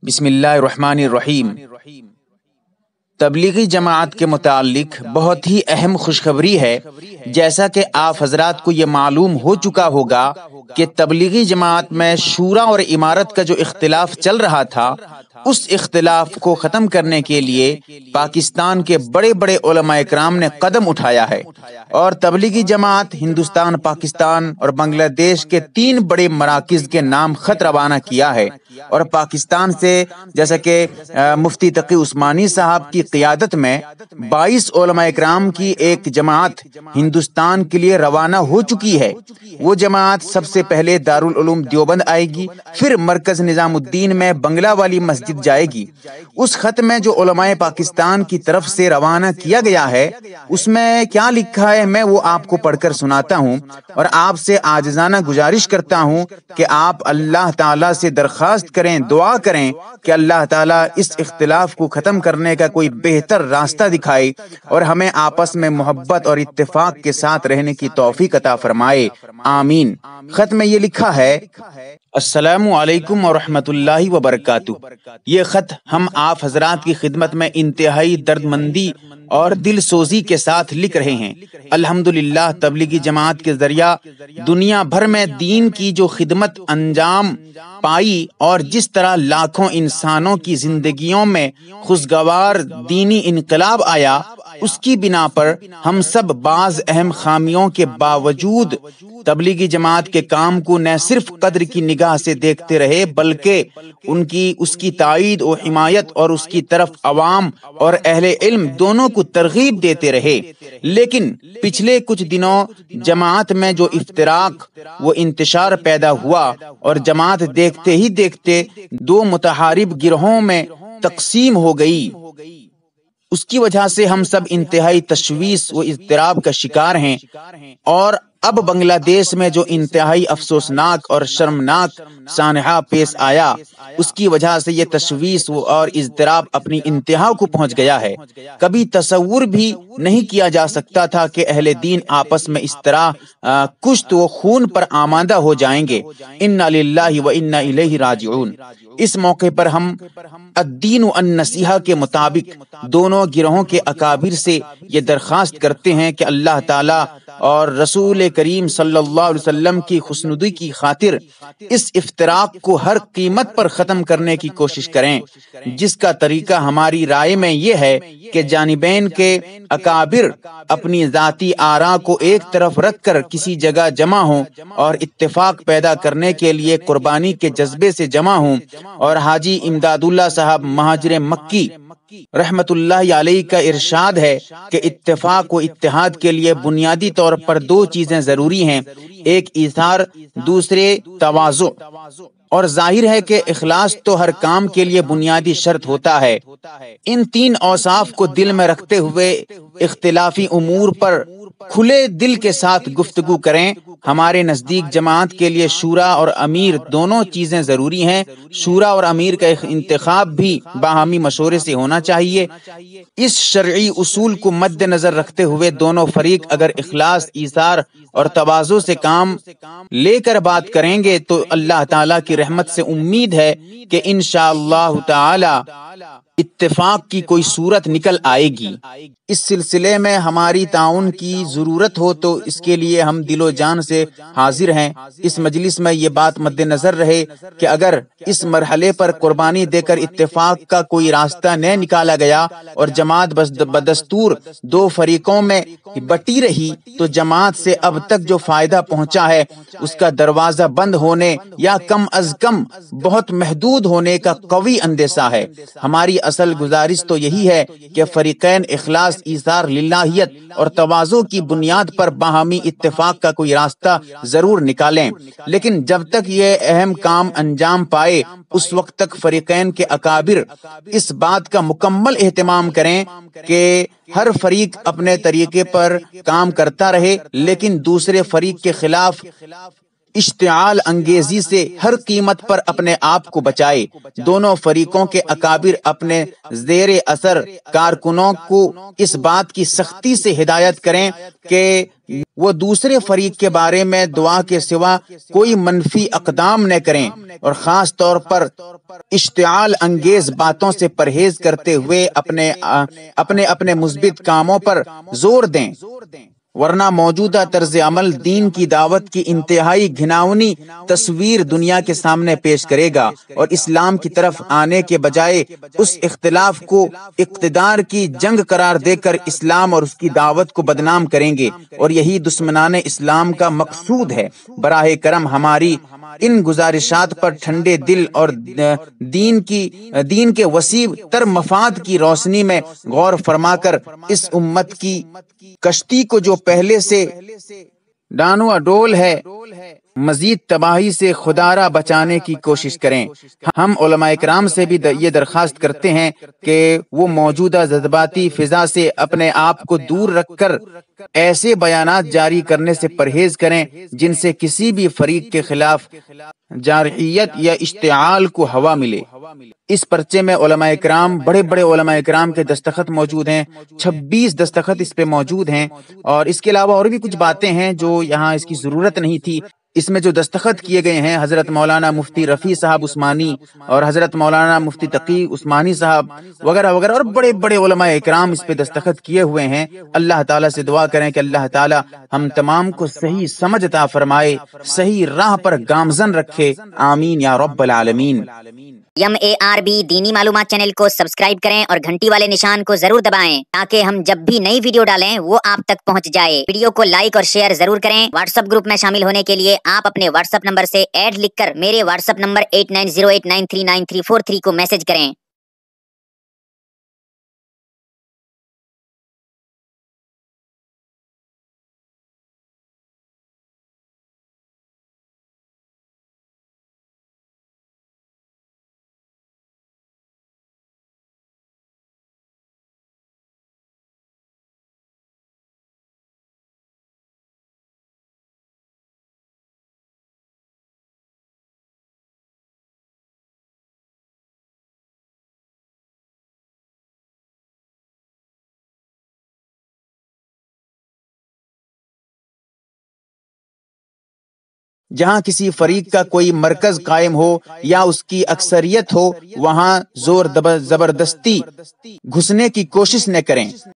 بسم اللہ الرحمن الرحیم۔ تبلیغی جماعت کے متعلق بہت ہی اہم خوشخبری ہے۔ جیسا کہ آپ حضرات کو یہ معلوم ہو چکا ہوگا کہ تبلیغی جماعت میں شورا اور امارت کا جو اختلاف چل رہا تھا، اس اختلاف کو ختم کرنے کے لیے پاکستان کے بڑے بڑے علماء اکرام نے قدم اٹھایا ہے، اور تبلیغی جماعت ہندوستان، پاکستان اور بنگلہ دیش کے 3 بڑے مراکز کے نام خط روانہ کیا ہے، اور پاکستان سے جیسا کہ مفتی تقی عثمانی صاحب کی قیادت میں 22 علماء اکرام کی ایک جماعت ہندوستان کے لیے روانہ ہو چکی ہے۔ وہ جماعت سب سے پہلے دارالعلوم دیوبند آئے گی، پھر مرکز نظام الدین میں بنگلہ والی مسجد جائے گی۔ اس خط میں جو علماء پاکستان کی طرف سے روانہ کیا گیا ہے، اس میں کیا لکھا ہے میں وہ آپ کو پڑھ کر سناتا ہوں، اور آپ سے عاجزانہ گزارش کرتا ہوں کہ آپ اللہ تعالیٰ سے درخواست کریں، دعا کریں کہ اللہ تعالیٰ اس اختلاف کو ختم کرنے کا کوئی بہتر راستہ دکھائے اور ہمیں آپس میں محبت اور اتفاق کے ساتھ رہنے کی توفیق عطا فرمائے، آمین۔ خط میں یہ لکھا ہے: السلام علیکم ورحمۃ اللہ وبرکاتہ۔ یہ خط ہم آپ حضرات کی خدمت میں انتہائی درد مندی اور دل سوزی کے ساتھ لکھ رہے ہیں۔ الحمدللہ تبلیغی جماعت کے ذریعہ دنیا بھر میں دین کی جو خدمت انجام پائی اور جس طرح لاکھوں انسانوں کی زندگیوں میں خوشگوار دینی انقلاب آیا، اس کی بنا پر ہم سب بعض اہم خامیوں کے باوجود تبلیغی جماعت کے کام کو نہ صرف قدر کی نگاہ سے دیکھتے رہے، بلکہ اس کی تائید و حمایت اور اس کی طرف عوام اور اہل علم دونوں کو ترغیب دیتے رہے۔ لیکن پچھلے کچھ دنوں جماعت میں جو افتراق و انتشار پیدا ہوا اور جماعت دیکھتے ہی دیکھتے 2 متحارب گروہوں میں تقسیم ہو گئی، اس کی وجہ سے ہم سب انتہائی تشویش و اضطراب کا شکار ہیں، اور اب بنگلہ دیش میں جو انتہائی افسوسناک اور شرمناک سانحہ پیش آیا، اس کی وجہ سے یہ تشویش اور اضطراب اپنی انتہا کو پہنچ گیا ہے۔ کبھی تصور بھی نہیں کیا جا سکتا تھا کہ اہل دین آپس میں اس طرح کشت و خون پر آمادہ ہو جائیں گے۔ انا للہ و انا الیہ راجعون۔ اس موقع پر ہم الدین النصیحہ کے مطابق دونوں گروہوں کے اکابر سے یہ درخواست کرتے ہیں کہ اللہ تعالیٰ اور رسول کریم صلی اللہ علیہ وسلم کی خوشنودی کی خاطر اس افتراق کو ہر قیمت پر ختم کرنے کی کوشش کریں، جس کا طریقہ ہماری رائے میں یہ ہے کہ جانبین کے اکابر اپنی ذاتی آراء کو ایک طرف رکھ کر کسی جگہ جمع ہوں اور اتفاق پیدا کرنے کے لیے قربانی کے جذبے سے جمع ہوں، اور حاجی امداد اللہ صاحب مہاجر مکی رحمت اللہ علیہ کا ارشاد ہے کہ اتفاق و اتحاد کے لیے بنیادی طور پر 2 چیزیں ضروری ہیں، ایک ایثار، دوسرے تواضع، اور ظاہر ہے کہ اخلاص تو ہر کام کے لیے بنیادی شرط ہوتا ہے۔ ان 3 اوصاف کو دل میں رکھتے ہوئے اختلافی امور پر کھلے دل کے ساتھ گفتگو کریں۔ ہمارے نزدیک جماعت کے لیے شورا اور امیر دونوں چیزیں ضروری ہیں۔ شورا اور امیر کا انتخاب بھی باہمی مشورے سے ہونا چاہیے۔ اس شرعی اصول کو مد نظر رکھتے ہوئے دونوں فریق اگر اخلاص، ایثار اور تواضع سے کام لے کر بات کریں گے تو اللہ تعالیٰ کی رحمت سے امید ہے کہ انشاءاللہ تعالی اتفاق کی کوئی صورت نکل آئے گی۔ اس سلسلے میں ہماری تعاون کی ضرورت ہو تو اس کے لیے ہم دل و جان سے حاضر ہیں۔ اس مجلس میں یہ بات مد نظر رہے کہ اگر اس مرحلے پر قربانی دے کر اتفاق کا کوئی راستہ نہ نکالا گیا اور جماعت بدستور 2 فریقوں میں بٹی رہی تو جماعت سے اب تک جو فائدہ پہنچا ہے اس کا دروازہ بند ہونے یا کم از کم بہت محدود ہونے کا قوی اندیشہ ہے۔ ہماری اصل گزارش تو یہی ہے کہ فریقین اخلاص، ایثار، للہیت اور تواضع کی بنیاد پر باہمی اتفاق کا کوئی راستہ ضرور نکالیں، لیکن جب تک یہ اہم کام انجام پائے اس وقت تک فریقین کے اکابر اس بات کا مکمل اہتمام کریں کہ ہر فریق اپنے طریقے پر کام کرتا رہے، لیکن دوسرے فریق کے خلاف اشتعال انگیزی سے ہر قیمت پر اپنے آپ کو بچائے۔ دونوں فریقوں کے اکابر اپنے زیر اثر کارکنوں کو اس بات کی سختی سے ہدایت کریں کہ وہ دوسرے فریق کے بارے میں دعا کے سوا کوئی منفی اقدام نہ کریں، اور خاص طور پر اشتعال انگیز باتوں سے پرہیز کرتے ہوئے اپنے مثبت کاموں پر زور دیں، ورنہ موجودہ طرز عمل دین کی دعوت کی انتہائی گھناؤنی تصویر دنیا کے سامنے پیش کرے گا، اور اسلام کی طرف آنے کے بجائے اس اختلاف کو اقتدار کی جنگ قرار دے کر اسلام اور اس کی دعوت کو بدنام کریں گے، اور یہی دشمنان اسلام کا مقصود ہے۔ براہ کرم ہماری ان گزارشات پر ٹھنڈے دل اور دین کے وسیع تر مفاد کی روشنی میں غور فرما کر اس امت کی کشتی کو جو پہلے سے ڈانو ڈول ہے مزید تباہی سے خدارا بچانے کی کوشش کریں۔ ہم علماء کرام سے بھی یہ درخواست کرتے ہیں کہ وہ موجودہ جذباتی فضا سے اپنے آپ کو دور رکھ کر ایسے بیانات جاری کرنے سے پرہیز کریں جن سے کسی بھی فریق کے خلاف جارحیت یا اشتعال کو ہوا ملے۔ اس پرچے میں علماء کرام، بڑے بڑے علماء کرام کے دستخط موجود ہیں، 26 دستخط اس پہ موجود ہیں، اور اس کے علاوہ اور بھی کچھ باتیں ہیں جو یہاں اس کی ضرورت نہیں تھی۔ اس میں جو دستخط کیے گئے ہیں حضرت مولانا مفتی رفیع صاحب عثمانی اور حضرت مولانا مفتی تقی عثمانی صاحب وغیرہ وغیرہ، اور بڑے بڑے علماء اکرام اس پہ دستخط کیے ہوئے ہیں۔ اللہ تعالیٰ سے دعا کریں کہ اللہ تعالیٰ ہم تمام کو صحیح سمجھ عطا فرمائے، صحیح راہ پر گامزن رکھے، آمین یا رب العالمین۔ MARB دینی معلومات چینل کو سبسکرائب کریں اور گھنٹی والے نشان کو ضرور دبائیں تاکہ ہم جب بھی نئی ویڈیو ڈالیں وہ آپ تک پہنچ جائے۔ ویڈیو کو لائک اور شیئر ضرور کریں۔ واٹس ایپ گروپ میں شامل ہونے کے لیے آپ اپنے واٹس ایپ نمبر سے ایڈ لکھ کر میرے واٹس ایپ نمبر 8908939343 کو میسج کریں۔ جہاں کسی فریق کا کوئی مرکز قائم ہو یا اس کی اکثریت ہو، وہاں زبردستی گھسنے کی کوشش نہ کریں۔